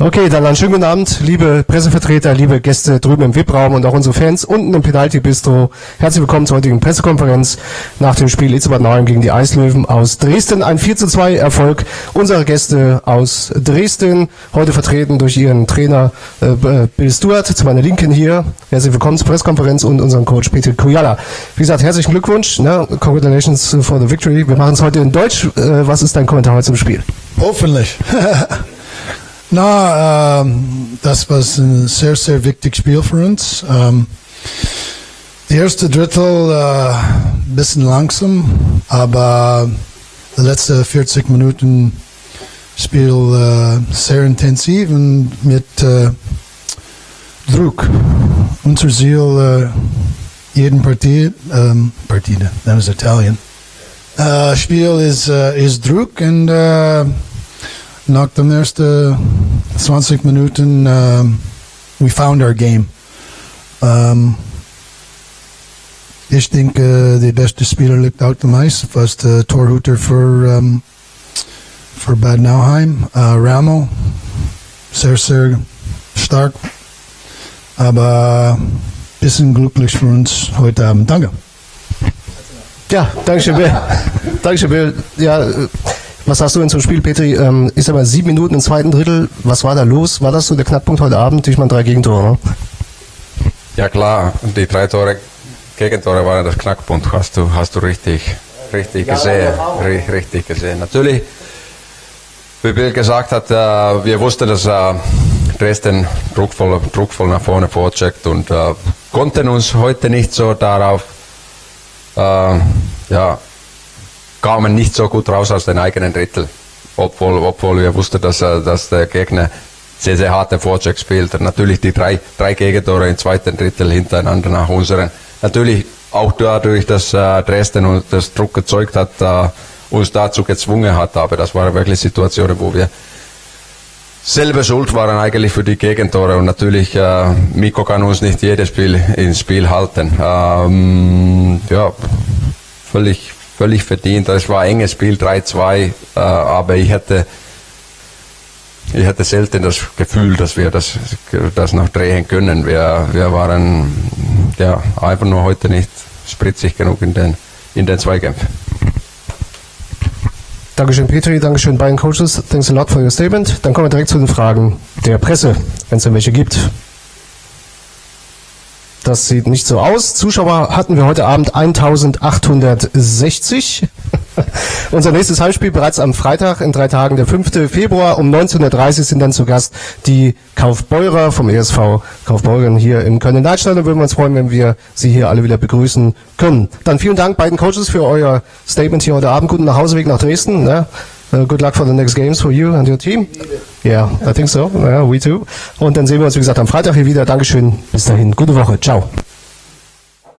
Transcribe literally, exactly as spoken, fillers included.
Okay, dann einen schönen guten Abend, liebe Pressevertreter, liebe Gäste drüben im V I P-Raum und auch unsere Fans unten im Penalty Bistro. Herzlich willkommen zur heutigen Pressekonferenz nach dem Spiel Itzehoe Nauheim gegen die Eislöwen aus Dresden. Ein vier zu zwei Erfolg unserer Gäste aus Dresden, heute vertreten durch ihren Trainer äh, Bill Stewart, zu meiner Linken hier. Herzlich willkommen zur Pressekonferenz und unseren Coach Peter Kujala. Wie gesagt, herzlichen Glückwunsch, ne? Congratulations for the victory. Wir machen es heute in Deutsch. Äh, was ist dein Kommentar heute zum Spiel? Hoffentlich. Na, ähm, das war ein sehr, sehr wichtiges Spiel für uns. Ähm, die erste Drittel ein äh, bisschen langsam, aber die letzten vierzig Minuten Spiel äh, sehr intensiv und mit äh, Druck. Unser Ziel äh, jeden Partie, ähm, Partide, that was Italian. Äh, Spiel ist, äh, ist Druck und äh, nach den ersten zwanzig Minuten, um, we found our game. Um, ich denke, der beste Spieler liegt auf dem Eis, was der Torhüter für, um, für Bad Nauheim, uh, Ramo, sehr, sehr stark, aber ein bisschen glücklich für uns heute Abend. Danke. Ja, danke schön, Bill. Danke schön, Bill. Ja, was sagst du denn zum Spiel, Petri? Ähm, ist aber sieben Minuten im zweiten Drittel. Was war da los? War das so der Knackpunkt heute Abend? Ich meine, drei Gegentore, ne? Ja klar, die drei Tore, Gegentore waren das Knackpunkt. Hast du, hast du richtig, richtig gesehen, richtig, richtig gesehen. Natürlich, wie Bill gesagt hat, äh, wir wussten, dass äh, Dresden druckvoll, druckvoll nach vorne vorcheckt und äh, konnten uns heute nicht so darauf, äh, ja, kamen nicht so gut raus aus den eigenen Drittel, obwohl, obwohl wir wussten, dass, dass der Gegner sehr, sehr harte Vorcheck spielt. Und natürlich die drei, drei Gegentore im zweiten Drittel hintereinander nach unseren. Natürlich auch dadurch, dass äh, Dresden uns das Druck erzeugt hat, äh, uns dazu gezwungen hat. Aber das waren wirklich Situationen, wo wir selber schuld waren eigentlich für die Gegentore. Und natürlich, äh, Mikko kann uns nicht jedes Spiel ins Spiel halten. Ähm, ja, völlig völlig verdient. Es war ein enges Spiel, drei zwei, äh, aber ich hatte, ich hatte selten das Gefühl, dass wir das, das noch drehen können. Wir, wir waren ja, einfach nur heute nicht spritzig genug in den, in den Zweikämpfen. Dankeschön, Petri. Dankeschön, beiden Coaches. Thanks a lot for your statement. Dann kommen wir direkt zu den Fragen der Presse, wenn es denn welche gibt. Das sieht nicht so aus. Zuschauer hatten wir heute Abend eintausendachthundertsechzig. Unser nächstes Heimspiel bereits am Freitag in drei Tagen, der fünften Februar um neunzehn Uhr dreißig sind dann zu Gast die Kaufbeurer vom E S V Kaufbeuren hier im Köln-Leitstadion. Würden wir uns freuen, wenn wir Sie hier alle wieder begrüßen können. Dann vielen Dank beiden Coaches für euer Statement hier heute Abend. Guten Nachhauseweg nach Dresden. Ne? Uh, good luck for the next games for you and your team. Yeah, I think so. Yeah, we too. Und dann sehen wir uns, wie gesagt, am Freitag hier wieder. Dankeschön. Bis dahin. Gute Woche. Ciao.